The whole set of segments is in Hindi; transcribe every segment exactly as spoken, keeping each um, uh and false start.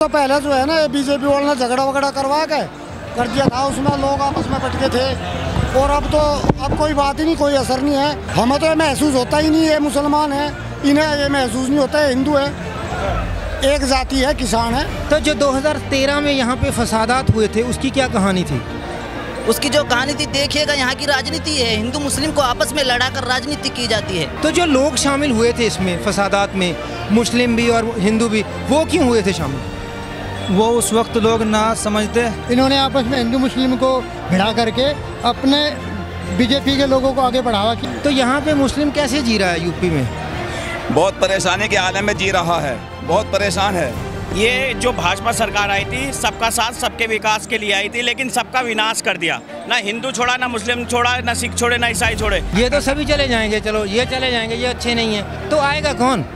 तो पहले जो है ना बीजेपी वालों ने झगड़ा वगड़ा करवा के कर दिया था, उसमें लोग आपस में बटके थे। और अब तो अब कोई बात ही नहीं, कोई असर नहीं है। हमें तो ये महसूस होता ही नहीं ये मुसलमान है, इन्हें ये महसूस नहीं होता है हिंदू है, एक जाति है, किसान है। तो जो दो हज़ार तेरह में यहाँ पे फसादात हुए थे उसकी क्या कहानी थी? उसकी जो कहानी थी, देखिएगा यहाँ की राजनीति है, हिंदू मुस्लिम को आपस में लड़ाकर राजनीति की जाती है। तो जो लोग शामिल हुए थे इसमें फसादात में, मुस्लिम भी और हिंदू भी, वो क्यों हुए थे शामिल? वो उस वक्त लोग ना समझते, इन्होंने आपस में हिंदू मुस्लिम को भिड़ा करके अपने बीजेपी के लोगों को आगे बढ़ावा किया। तो यहाँ पे मुस्लिम कैसे जी रहा है यूपी में? बहुत परेशानी के आलम में जी रहा है, बहुत परेशान है। ये जो भाजपा सरकार आई थी, सबका साथ सबके विकास के लिए आई थी, लेकिन सबका विनाश कर दिया। ना हिंदू छोड़ा, ना मुस्लिम छोड़ा, ना सिख छोड़े, ना ईसाई छोड़े। ये तो सभी चले जाएंगे, चलो ये चले जाएंगे, ये अच्छे नहीं है, तो आएगा कौन?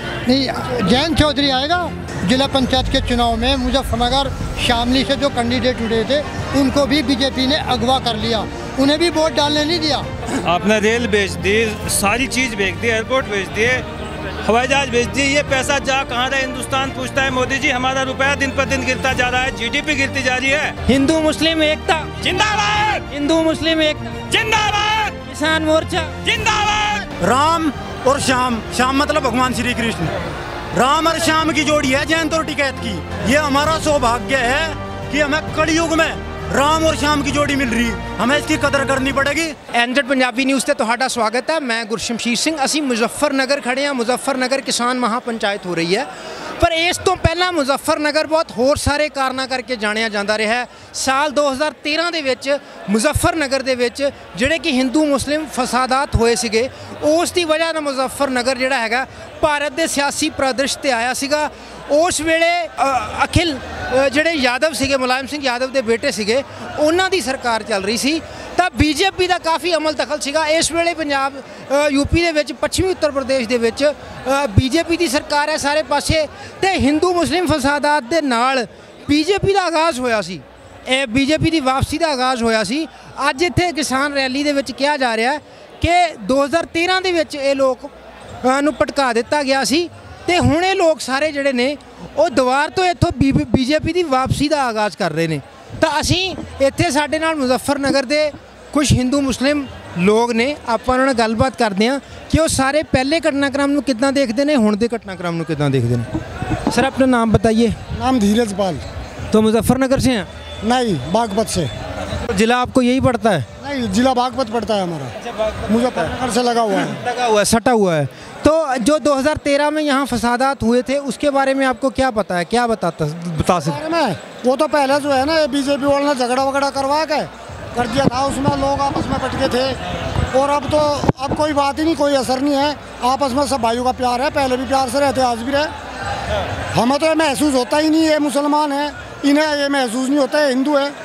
नहीं, जयंत चौधरी आएगा। जिला पंचायत के चुनाव में मुजफ्फरनगर शामली से जो कैंडिडेट उठे थे उनको भी बीजेपी ने अगवा कर लिया, उन्हें भी वोट डालने नहीं दिया। आपने रेल बेच दी, सारी चीज़ बेच दी, एयरपोर्ट बेच दिए, हवाई जहाज बेच दिए। ये पैसा जा कहाँ रहा है? हिंदुस्तान पूछता है मोदी जी, हमारा रुपया दिन पर दिन गिरता जा रहा है, जीडीपी गिरती जा रही है। हिंदू मुस्लिम एकता जिंदाबाद, हिंदू मुस्लिम एकता जिंदाबाद, किसान मोर्चा जिंदाबाद। राम और श्याम, श्याम मतलब भगवान श्री कृष्ण, राम और श्याम की जोड़ी है जयंत और टिकैत की। ये हमारा सौभाग्य है कि हमें कलयुग में राम और श्याम की जोड़ी मिल रही, हमें इसकी कदर करनी पड़ेगी। एनजेड पंजाबी न्यूज़ ਤੇ ਤੁਹਾਡਾ ਸਵਾਗਤ ਹੈ। मैं गुरशमशीर ਸਿੰਘ। ਅਸੀਂ ਮੁਜ਼ੱਫਰਨਗਰ ਖੜੇ ਹਾਂ। ਮੁਜ਼ੱਫਰਨਗਰ ਕਿਸਾਨ ਮਹਾਪੰਚਾਇਤ ਹੋ ਰਹੀ ਹੈ, ਪਰ ਇਸ ਤੋਂ ਪਹਿਲਾਂ ਮੁਜ਼ੱਫਰਨਗਰ ਬਹੁਤ ਹੋਰ ਸਾਰੇ ਕਾਰਨਾਂ ਕਰਕੇ ਜਾਣਿਆ ਜਾਂਦਾ ਰਿਹਾ ਹੈ। ਸਾਲ ਦੋ ਹਜ਼ਾਰ ਤੇਰ੍ਹਾਂ ਦੇ ਵਿੱਚ ਮੁਜ਼ੱਫਰਨਗਰ ਦੇ ਵਿੱਚ ਜਿਹੜੇ ਕਿ ਹਿੰਦੂ ਮੁਸਲਿਮ ਫਸਾਦਾਤ ਹੋਏ ਸੀਗੇ, ਉਸ ਦੀ ਵਜ੍ਹਾ ਨਾਲ ਮੁਜ਼ੱਫਰਨਗਰ ਜਿਹੜਾ ਹੈਗਾ ਭਾਰਤ ਦੇ ਸਿਆਸੀ ਪਰਿਦ੍ਰਿਸ਼ ਤੇ ਆਇਆ ਸੀਗਾ। ਉਸ ਵੇਲੇ ਅਖਿਲ ਜਿਹੜੇ ਯਾਦਵ ਸੀਗੇ, ਮੁਲਾਇਮ ਸਿੰਘ ਯਾਦਵ ਦੇ ਬੇਟੇ ਸੀਗੇ, ਉਹਨਾਂ ਦੀ ਸਰਕਾਰ ਚੱਲ ਰਹੀ ਸੀ, ਤਾਂ ਬੀਜੇਪੀ ਦਾ ਕਾਫੀ ਅਮਲ ਦਖਲ ਸੀਗਾ। ਇਸ ਵੇਲੇ ਪੰਜਾਬ यूपी ਦੇ ਵਿੱਚ, ਪੱਛਮੀ ਉੱਤਰ ਪ੍ਰਦੇਸ਼ ਦੇ ਵਿੱਚ ਬੀਜੇਪੀ ਦੀ ਸਰਕਾਰ ਹੈ ਸਾਰੇ ਪਾਸੇ, ਤੇ ਹਿੰਦੂ ਮੁਸਲਿਮ ਫਸਾਦਾਤ ਦੇ ਨਾਲ ਬੀਜੇਪੀ ਦਾ ਆਗਾਜ਼ ਹੋਇਆ ਸੀ, ਇਹ ਬੀਜੇਪੀ ਦੀ ਵਾਪਸੀ ਦਾ ਆਗਾਜ਼ ਹੋਇਆ ਸੀ। ਅੱਜ ਇੱਥੇ ਕਿਸਾਨ ਰੈਲੀ ਦੇ ਵਿੱਚ ਕਿਹਾ ਜਾ ਰਿਹਾ ਕਿ ਦੋ ਹਜ਼ਾਰ ਤੇਰ੍ਹਾਂ ਦੇ ਵਿੱਚ ਇਹ ਲੋਕ ਨੂੰ ਭਟਕਾ ਦਿੱਤਾ ਗਿਆ ਸੀ, ਤੇ ਹੁਣ ਇਹ ਲੋਕ ਸਾਰੇ ਜਿਹੜੇ ਨੇ ਉਹ ਦੁਬਾਰ ਤੋਂ ਇੱਥੋਂ ਬੀਜੇਪੀ ਦੀ ਵਾਪਸੀ ਦਾ ਆਗਾਜ਼ ਕਰ ਰਹੇ ਨੇ। ਤਾਂ ਅਸੀਂ ਇੱਥੇ ਸਾਡੇ ਨਾਲ ਮੁਜ਼ੱਫਰਨਗਰ ਦੇ ਕੁਝ ਹਿੰਦੂ ਮੁਸਲਿਮ ਲੋਕ ਨੇ, ਆਪਾਂ ਉਹਨਾਂ ਨਾਲ ਗੱਲਬਾਤ ਕਰਦੇ ਹਾਂ ਕਿ ਉਹ ਸਾਰੇ ਪਹਿਲੇ ਘਟਨਾक्रम ਨੂੰ ਕਿੱਦਾਂ ਦੇਖਦੇ ਨੇ, ਹੁਣ ਦੇ ਘਟਨਾक्रम ਨੂੰ ਕਿੱਦਾਂ ਦੇਖਦੇ ਨੇ। सर अपना नाम बताइए। नाम धीरज पाल। तो मुजफ्फरनगर से हैं? नहीं, बागपत से। तो जिला आपको यही पड़ता है? नहीं, जिला बागपत पड़ता है हमारा, मुजफ्फरनगर से लगा हुआ है। लगा हुआ है, सटा हुआ है। तो जो दो हज़ार तेरह में यहाँ फसादात हुए थे उसके बारे में आपको क्या पता है, क्या बताता बता सकते हैं? वो तो पहले जो है ना बीजेपी वालों ने झगड़ा वगड़ा करवा के कर दिया था, उसमें लोग आपस में बटके थे। और अब तो अब कोई बात ही नहीं, कोई असर नहीं है, आपस में सब भाइयों का प्यार है, पहले भी प्यार से रहते, आज भी रहे। हमें तो ये महसूस होता ही नहीं ये मुसलमान है, इन्हें ये महसूस नहीं होता है हिंदू है,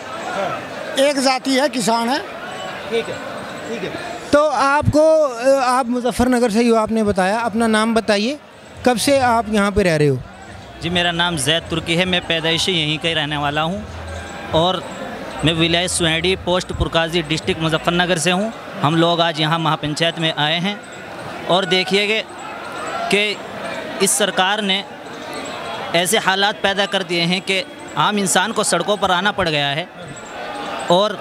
एक जाति है, किसान है। ठीक है, ठीक है। तो आपको, आप मुजफ्फरनगर से ही हो, आपने बताया। अपना नाम बताइए, कब से आप यहाँ पे रह रहे हो? जी, मेरा नाम जैद तुर्की है, मैं पैदाइशी यहीं का ही रहने वाला हूँ, और मैं विलायत सुहेड़ी पोस्ट पुरकाजी डिस्ट्रिक्ट मुजफ्फरनगर से हूँ। हम लोग आज यहाँ महापंचायत में आए हैं, और देखिएगा कि इस सरकार ने ऐसे हालात पैदा कर दिए हैं कि आम इंसान को सड़कों पर आना पड़ गया है। और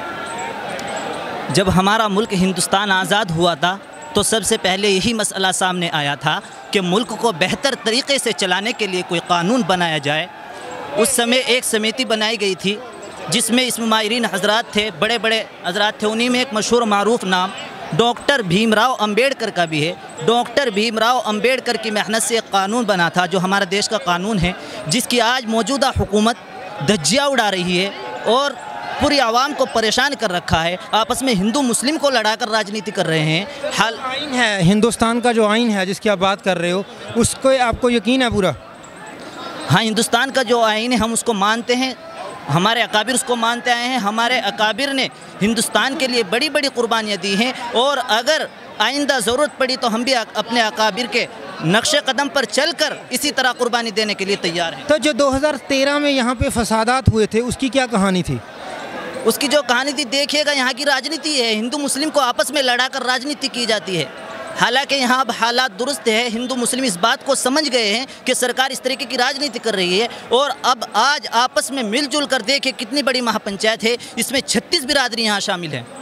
जब हमारा मुल्क हिंदुस्तान आज़ाद हुआ था तो सबसे पहले यही मसला सामने आया था कि मुल्क को बेहतर तरीक़े से चलाने के लिए कोई कानून बनाया जाए। उस समय एक समिति बनाई गई थी जिसमें इसमें माहिरीन हजरात थे, बड़े बड़े हजरात थे। उन्हीं में एक मशहूर मारूफ नाम डॉक्टर भीमराव अंबेडकर का भी है। डॉक्टर भीमराव अंबेडकर की मेहनत से एक कानून बना था जो हमारे देश का कानून है, जिसकी आज मौजूदा हुकूमत धज्जियाँ उड़ा रही है और पूरी आवाम को परेशान कर रखा है। आपस में हिंदू मुस्लिम को लड़ाकर राजनीति कर रहे हैं। हाल आइन है हिंदुस्तान का, जो आइन है जिसकी आप बात कर रहे हो, उसको आपको यकीन है पूरा? हाँ, हिंदुस्तान का जो आइन है हम उसको मानते हैं, हमारे अकाबिर उसको मानते आए हैं। हमारे अकाबिर ने हिंदुस्तान के लिए बड़ी बड़ी कुर्बानियाँ दी हैं, और अगर आइंदा ज़रूरत पड़ी तो हम भी अपने अकाबिर के नक्शे कदम पर चलकर इसी तरह कुर्बानी देने के लिए तैयार हैं। तो जो दो हज़ार तेरह में यहाँ पे फसादात हुए थे उसकी क्या कहानी थी? उसकी जो कहानी थी, देखिएगा यहाँ की राजनीति है, हिंदू मुस्लिम को आपस में लड़ाकर राजनीति की जाती है। हालांकि यहाँ अब हालात दुरुस्त है, हिंदू मुस्लिम इस बात को समझ गए हैं कि सरकार इस तरीके की राजनीति कर रही है और अब आज आपस में मिलजुल कर देखे कितनी बड़ी महापंचायत है, इसमें छत्तीस बिरादरी यहाँ शामिल हैं।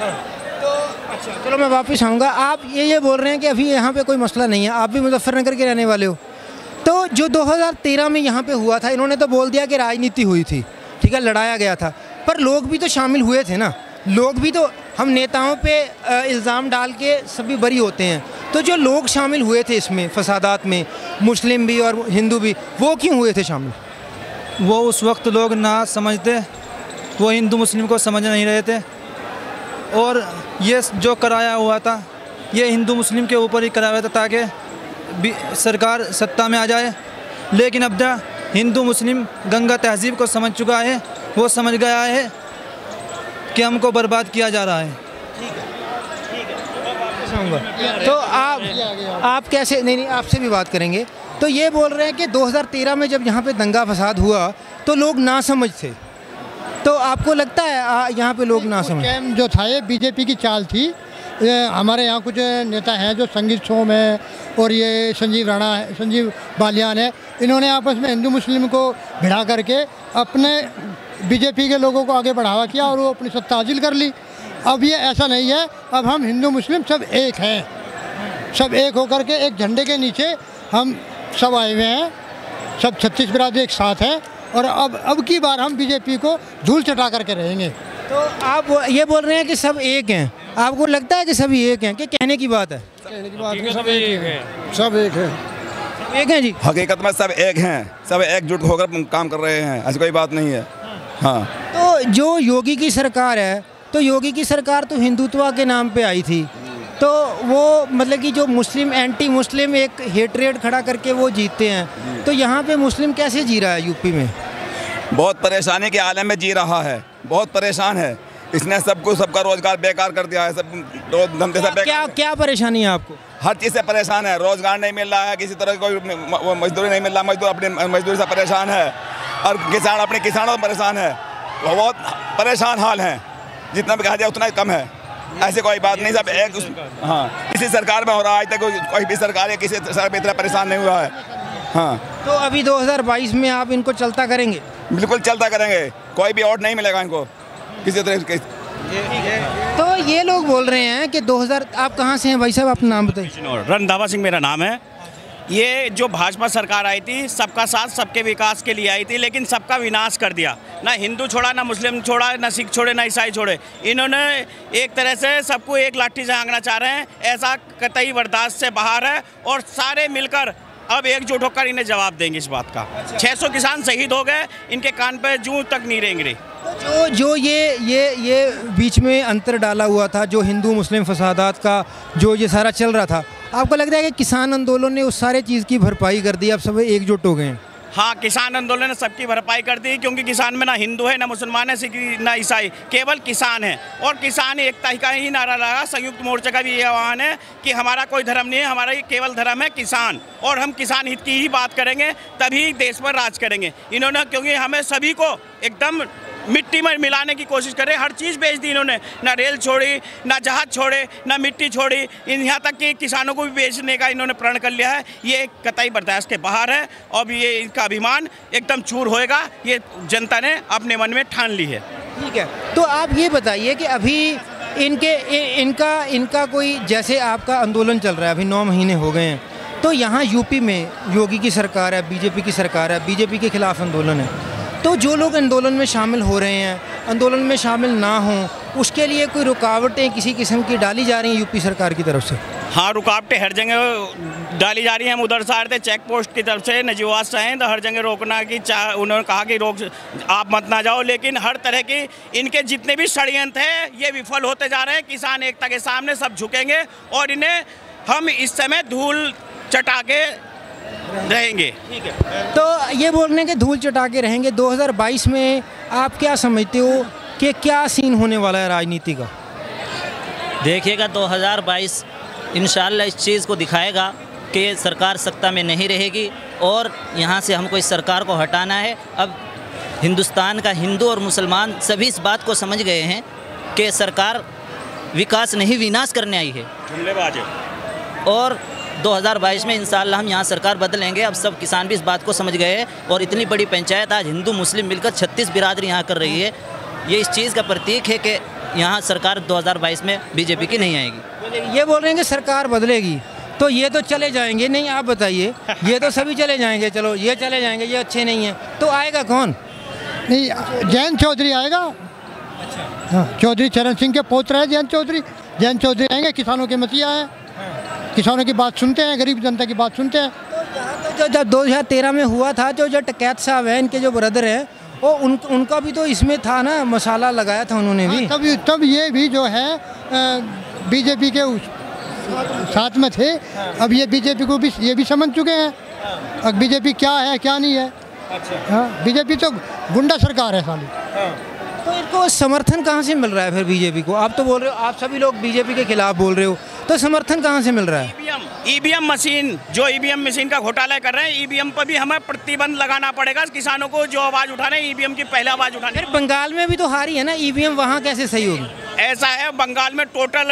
तो अच्छा चलो मैं वापस आऊँगा। आप ये ये बोल रहे हैं कि अभी यहाँ पे कोई मसला नहीं है, आप भी मुजफ्फरनगर के रहने वाले हो। तो जो दो हज़ार तेरह में यहाँ पे हुआ था, इन्होंने तो बोल दिया कि राजनीति हुई थी, ठीक है, लड़ाया गया था, पर लोग भी तो शामिल हुए थे ना, लोग भी तो, हम नेताओं पे इल्ज़ाम डाल के सभी बरी होते हैं, तो जो लोग शामिल हुए थे इसमें फसादात में, मुस्लिम भी और हिंदू भी, वो क्यों हुए थे शामिल? वो उस वक्त लोग ना समझते, वो हिंदू मुस्लिम को समझ नहीं रहे थे और ये जो कराया हुआ था ये हिंदू मुस्लिम के ऊपर ही कराया हुआ था ताकि सरकार सत्ता में आ जाए। लेकिन अब जब हिंदू मुस्लिम गंगा तहजीब को समझ चुका है, वो समझ गया है कि हमको बर्बाद किया जा रहा है। ठीक है, ठीक है, तो आप आप कैसे, नहीं नहीं आपसे भी बात करेंगे। तो ये बोल रहे हैं कि दो हज़ार तेरह में जब यहाँ पे दंगा फसाद हुआ तो लोग ना समझ थे, तो आपको लगता है यहाँ पे लोग ना समझ? कैम जो था ये बीजेपी की चाल थी। ये हमारे यहाँ कुछ नेता हैं जो संगीत सोम है और ये संजीव राणा है, संजीव बालियान है, इन्होंने आपस में हिंदू मुस्लिम को भिड़ा करके अपने बीजेपी के लोगों को आगे बढ़ावा किया और वो अपनी सत्ता हासिल कर ली। अब ये ऐसा नहीं है, अब हम हिंदू मुस्लिम सब एक हैं, सब एक होकर के एक झंडे के नीचे हम सब आए हुए हैं, सब छत्तीस बिरादरी एक साथ हैं और अब अब की बार हम बीजेपी को धूल चटा करके रहेंगे। तो आप ये बोल रहे हैं कि सब एक हैं, आपको लगता है कि सभी एक हैं कि कहने की बात है? कहने की बात है, सब एक हैं, सब एक हैं, एक हैं जी। हकीकत में सब एक हैं, सब एकजुट होकर काम कर रहे हैं, ऐसी कोई बात नहीं है। हाँ, तो जो योगी की सरकार है, तो योगी की सरकार तो हिंदुत्व के नाम पे आई थी, तो वो मतलब कि जो मुस्लिम, एंटी मुस्लिम एक हेटरेट खड़ा करके वो जीतते हैं, तो यहाँ पे मुस्लिम कैसे जी रहा है यूपी में? बहुत परेशानी के आलम में जी रहा है, बहुत परेशान है। इसने सबको, सबका रोजगार बेकार कर दिया है, सब धंधे से। क्या क्या परेशानी है आपको? हर चीज़ से परेशान है, रोजगार नहीं मिल रहा है, किसी तरह कोई मजदूरी नहीं मिल रहा, मजदूर अपनी मजदूरी से परेशान है और किसान अपने किसानों से परेशान है, बहुत परेशान हाल हैं, जितना भी कहा जाए उतना ही कम है। ऐसे कोई बात नहीं, सब एक, हाँ, किसी सरकार में हो रहा है, आज तक कोई भी सरकार है किसी सरकार पे इतना परेशान नहीं हुआ है। हाँ, तो अभी दो हज़ार बाईस में आप इनको चलता करेंगे? बिल्कुल चलता करेंगे, कोई भी वोट नहीं मिलेगा इनको किसी तरह के। तो ये लोग बोल रहे हैं कि दो हज़ार, आप कहाँ से हैं भाई साहब, अपना नाम बताइए। रंधावा सिंह मेरा नाम है। ये जो भाजपा सरकार आई थी, सबका साथ सबके विकास के लिए आई थी, लेकिन सबका विनाश कर दिया। ना हिंदू छोड़ा, ना मुस्लिम छोड़ा, ना सिख छोड़े, ना ईसाई छोड़े। इन्होंने एक तरह से सबको एक लाठी से हाँकना चाह रहे हैं, ऐसा कतई बर्दाश्त से बाहर है और सारे मिलकर अब एकजुट होकर इन्हें जवाब देंगे इस बात का। छह सौ किसान शहीद हो गए, इनके कान पे जूं तक नहीं रेंगे। जो जो ये ये ये बीच में अंतर डाला हुआ था, जो हिंदू मुस्लिम फसादात का जो ये सारा चल रहा था, आपको लगता है कि किसान आंदोलन ने उस सारे चीज़ की भरपाई कर दी, अब सब एकजुट हो गए हैं? हाँ, किसान आंदोलन ने सबकी भरपाई कर दी, क्योंकि किसान में ना हिंदू है, ना मुसलमान है, सिख, ना ईसाई, केवल किसान है। और किसान एकता का ही नारा लगा। संयुक्त मोर्चा का भी ये आह्वान है कि हमारा कोई धर्म नहीं है, हमारा ये केवल धर्म है किसान, और हम किसान हित की ही बात करेंगे, तभी देश पर राज करेंगे। इन्होंने, क्योंकि हमें सभी को एकदम मिट्टी में मिलाने की कोशिश करे, हर चीज़ बेच दी इन्होंने, ना रेल छोड़ी, ना जहाज छोड़े, ना मिट्टी छोड़ी, इन यहाँ तक कि किसानों को भी बेचने का इन्होंने प्रण कर लिया है। ये कतई बर्दाश्त के बाहर है और ये इनका अभिमान एकदम चूर होएगा, ये जनता ने अपने मन में ठान ली है। ठीक है, तो आप ये बताइए कि अभी इनके इ, इनका इनका कोई, जैसे आपका आंदोलन चल रहा है, अभी नौ महीने हो गए हैं, तो यहाँ यूपी में योगी की सरकार है, बीजेपी की सरकार है, बीजेपी के खिलाफ आंदोलन है, तो जो लोग आंदोलन में शामिल हो रहे हैं, आंदोलन में शामिल ना हों, उसके लिए कोई रुकावटें किसी किस्म की डाली जा रही हैं यूपी सरकार की तरफ से? हाँ, रुकावटें हर जगह डाली जा रही हैं। हम उधर से आ रहे थे चेक पोस्ट की तरफ से, नजीवाद से हैं, तो हर जगह रोकना की चाह, उन्होंने कहा कि रोक, आप मत ना जाओ, लेकिन हर तरह की इनके जितने भी षड्यंत्र हैं ये विफल होते जा रहे हैं। किसान एकता के सामने सब झुकेंगे और इन्हें हम इस समय धूल चटा के रहेंगे। ठीक है, तो ये बोलने के धूल चटा के रहेंगे। दो हज़ार बाईस में आप क्या समझते हो कि क्या सीन होने वाला है राजनीति का? देखिएगा, दो हज़ार बाईस इंशाल्लाह इस चीज़ को दिखाएगा कि सरकार सत्ता में नहीं रहेगी और यहाँ से हमको इस सरकार को हटाना है। अब हिंदुस्तान का हिंदू और मुसलमान सभी इस बात को समझ गए हैं कि सरकार विकास नहीं विनाश करने आई है। जुमलेबाज है। और दो हज़ार बाईस में इंशाअल्लाह हम यहाँ सरकार बदलेंगे। अब सब किसान भी इस बात को समझ गए हैं और इतनी बड़ी पंचायत आज हिंदू मुस्लिम मिलकर छत्तीस बिरादरी यहाँ कर रही है। ये इस चीज़ का प्रतीक है कि यहाँ सरकार दो हज़ार बाईस में बीजेपी की नहीं आएगी। ये बोल रहे हैं कि सरकार बदलेगी, तो ये तो चले जाएंगे। नहीं, आप बताइए, ये तो सभी चले जाएंगे, चलो ये चले जाएंगे, ये अच्छे नहीं हैं, तो आएगा कौन? नहीं, जयंत चौधरी आएगा। हाँ, चौधरी चरण सिंह के पोत्र है जयंत चौधरी। जयंत चौधरी आएंगे, किसानों के मसीहा हैं, किसानों की बात सुनते हैं, गरीब जनता की बात सुनते हैं। तो जब दो हज़ार तेरह में हुआ था, जो जो टकैत साहब हैं, इनके जो ब्रदर हैं, वो उन उनका भी तो इसमें था ना, मसाला लगाया था उन्होंने भी। हाँ, तब तब ये भी जो है बीजेपी के साथ में थे। अब ये बीजेपी को भी ये भी समझ चुके हैं अब बीजेपी क्या है क्या नहीं है। हाँ, बीजेपी तो गुंडा सरकार है साली। तो इनको समर्थन कहाँ से मिल रहा है फिर बीजेपी को? आप तो बोल रहे हो, आप सभी लोग बीजेपी के खिलाफ बोल रहे हो, तो समर्थन कहाँ से मिल रहा है? ईवीएम ईवीएम मशीन, जो ईवीएम मशीन का घोटाला कर रहे हैं, ईवीएम पर भी हमें प्रतिबंध लगाना पड़ेगा। किसानों को जो आवाज़ उठा रहे हैं, ईवीएम की पहले आवाज़ उठाने। फिर बंगाल में भी तो हारी है ना ईवीएम, वहाँ कैसे सही होगी? ऐसा है, बंगाल में टोटल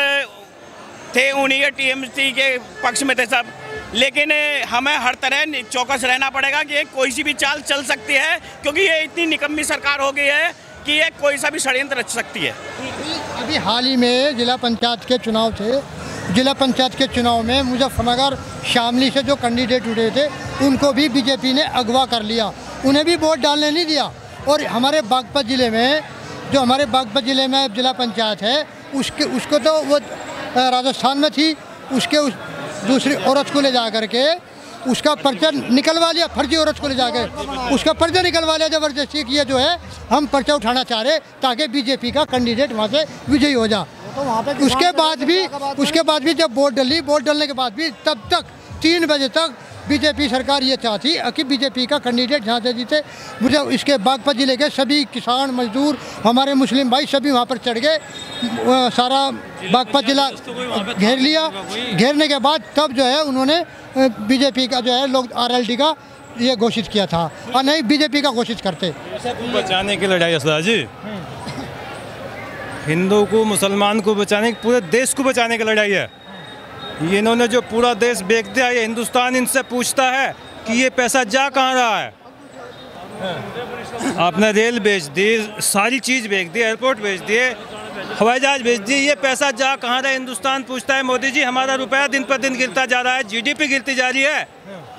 थे उन्हीं के टीएमसी के पक्ष में थे सब, लेकिन हमें हर तरह चौकस रहना पड़ेगा कि कोई सी भी चाल चल सकती है, क्योंकि ये इतनी निकम्मी सरकार हो गई है कि ये कोई सा भी षड्यंत्र रच सकती है। अभी हाल ही में जिला पंचायत के चुनाव थे, जिला पंचायत के चुनाव में मुजफ्फरनगर शामली से जो कैंडिडेट उठे थे, उनको भी बीजेपी ने अगवा कर लिया, उन्हें भी वोट डालने नहीं दिया। और हमारे बागपत ज़िले में, जो हमारे बागपत ज़िले में जिला पंचायत है, उसके उसको तो वो राजस्थान में थी, उसके उस दूसरी औरत को ले जा करके उसका पर्चा निकलवा लिया, फर्जी औरत को ले जाकर उसका पर्चा निकलवा लिया ज़बरदस्ती किया। जो है हम पर्चा उठाना चाह रहे ताकि बीजेपी का कैंडिडेट वहाँ से विजयी हो जा। तो उसके बाद भी उसके बाद भी जब वोट डली, वोट डलने के बाद भी तब तक तीन बजे तक बीजेपी सरकार ये चाहती कि बीजेपी का कैंडिडेट यहाँ से जीते। मुझे इसके बागपत जिले के सभी किसान मजदूर, हमारे मुस्लिम भाई सभी वहाँ पर चढ़ गए, सारा बागपत जिला घेर लिया। घेरने के बाद तब जो है उन्होंने बीजेपी का जो है लोग आरएलडी का ये घोषित किया था, और नहीं बीजेपी का घोषित करते। बचाने की लड़ाई है सदा जी, हिंदू को मुसलमान को बचाने, पूरे देश को बचाने की लड़ाई है। ये इन्होंने जो पूरा देश बेच दिया, ये हिंदुस्तान इनसे पूछता है कि ये पैसा जा कहाँ रहा है। आपने रेल बेच दी, सारी चीज़ बेच दी, एयरपोर्ट बेच दिए, हवाई जहाज बेच दिए, ये पैसा जा कहाँ रहा है हिंदुस्तान पूछता है। मोदी जी, हमारा रुपया दिन पर दिन गिरता जा रहा है, जीडीपी गिरती जा रही है,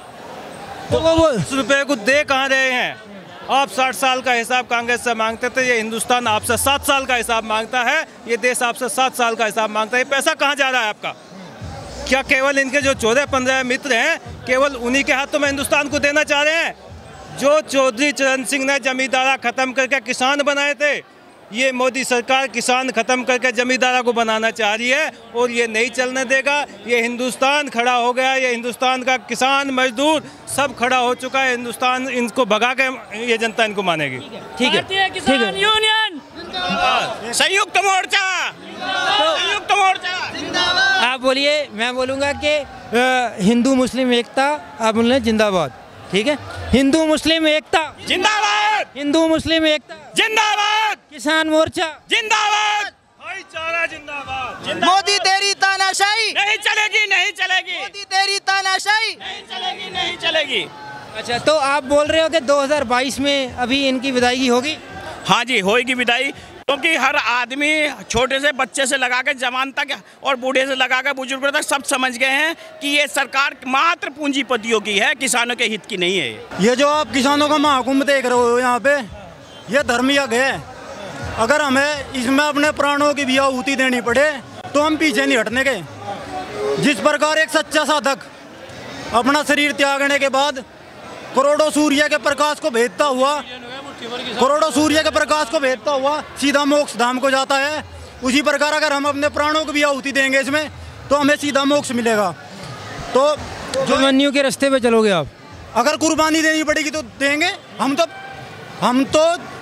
तो वो उस रुपये को दे कहाँ रहे हैं? आप साठ साल का हिसाब कांग्रेस से मांगते थे, ये हिंदुस्तान आपसे सात साल का हिसाब मांगता है, ये देश आपसे सात साल का हिसाब मांगता है। ये पैसा कहाँ जा रहा है आपका? क्या केवल इनके जो चौदह पंद्रह मित्र हैं, केवल उन्हीं के हाथों में हिंदुस्तान को देना चाह रहे हैं? जो चौधरी चरण सिंह ने जमींदारा खत्म करके किसान बनाए थे, ये मोदी सरकार किसान खत्म करके जमींदारा को बनाना चाह रही है, और ये नहीं चलने देगा। ये हिंदुस्तान खड़ा हो गया, ये हिंदुस्तान का किसान मजदूर सब खड़ा हो चुका है। हिंदुस्तान इनको भगा के ये जनता इनको मानेगी। ठीक है, ठीक है। यूनियन संयुक्त मोर्चा, संयुक्त मोर्चा। आप बोलिए, मैं बोलूँगा कि हिंदू मुस्लिम एकता, आप बोल जिंदाबाद। ठीक है, हिंदू मुस्लिम एकता जिंदाबाद, हिंदू मुस्लिम एकता जिंदाबाद, किसान मोर्चा जिंदाबाद, भाईचारा जिंदाबाद। मोदी तेरी तानाशाही नहीं चलेगी, नहीं चलेगी, मोदी तेरी तानाशाही नहीं चलेगी, नहीं चलेगी। अच्छा, तो आप बोल रहे हो कि दो हज़ार बाईस में अभी इनकी विदाई होगी? हाँ जी, होगी विदाई, क्योंकि हर आदमी छोटे से बच्चे से लगा के जवान तक और बूढ़े से लगा के बुजुर्गों तक सब समझ गए हैं कि ये सरकार मात्र पूंजीपतियों की है, किसानों के हित की नहीं है। ये जो आप किसानों का महाकुंभ देख रहे हो यहाँ पे, ये धर्मयज्ञ है। अगर हमें इसमें अपने प्राणों की भी आहुति देनी पड़े तो हम पीछे नहीं हटने के। जिस प्रकार एक सच्चा साधक अपना शरीर त्यागने के बाद करोड़ों सूर्य के प्रकाश को भेदता हुआ करोड़ों सूर्य के प्रकाश को भेदता हुआ सीधा मोक्ष धाम को जाता है, उसी प्रकार अगर हम अपने प्राणों को भी आहुति देंगे इसमें तो हमें सीधा मोक्ष मिलेगा। तो अभिमन्यु के रास्ते पे चलोगे आप? अगर कुर्बानी देनी पड़ेगी तो देंगे। हम तो हम तो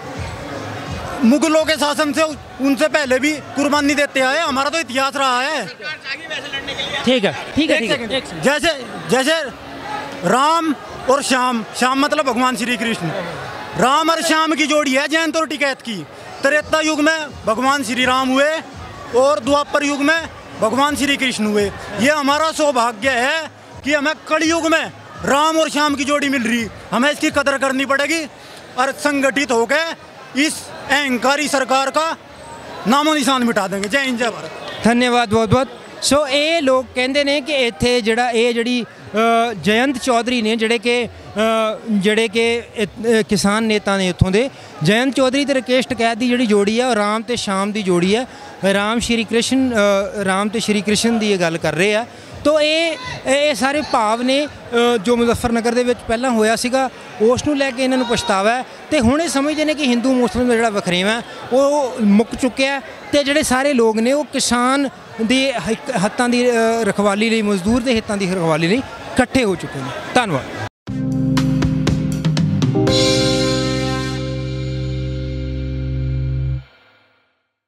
मुगलों के शासन से उनसे पहले भी कुर्बानी देते आए, हमारा तो इतिहास रहा है। ठीक है, ठीक है, ठीक है। जैसे जैसे राम और श्याम, श्याम मतलब भगवान श्री कृष्ण, राम और श्याम की जोड़ी है जयंत और टिकैत की। त्रेता युग में भगवान श्री राम हुए और द्वापर युग में भगवान श्री कृष्ण हुए। ये हमारा सौभाग्य है कि हमें कलयुग में राम और श्याम की जोड़ी मिल रही, हमें इसकी कदर करनी पड़ेगी और संगठित होकर इस अहंकारी सरकार का नामो निशान मिटा देंगे। जय हिंद, जय भारत। धन्यवाद बहुत बहुत। सो ये लोग कहते हैं कि इत्थे जिहड़ा ये जिहड़ी जयंत चौधरी ने जिहड़े कि जिहड़े कि किसान नेता ने उत्थों दे, जयंत चौधरी ते राकेश टिकैत दी जिहड़ी जोड़ी है राम ते श्याम दी जोड़ी है। राम श्री कृष्ण राम ते श्री कृष्ण दी ये गल कर रहे हैं। तो ये ये सारे भाव ने जो मुजफ्फरनगर दे विच पहलां होया सीगा उस नूं लैके इन्हां नूं पछतावा है ते हुण ये समझदे ने कि हिंदू मुस्लिम दा जिहड़ा वखरेवा है वो मुक चुक्या ते जिहड़े सारे लोग ने वो किसान दी हत्तां दी रखवाली लई, मजदूर दे हितां दी रखवाली लई इकट्ठे हो चुके हैं। धन्नवाद।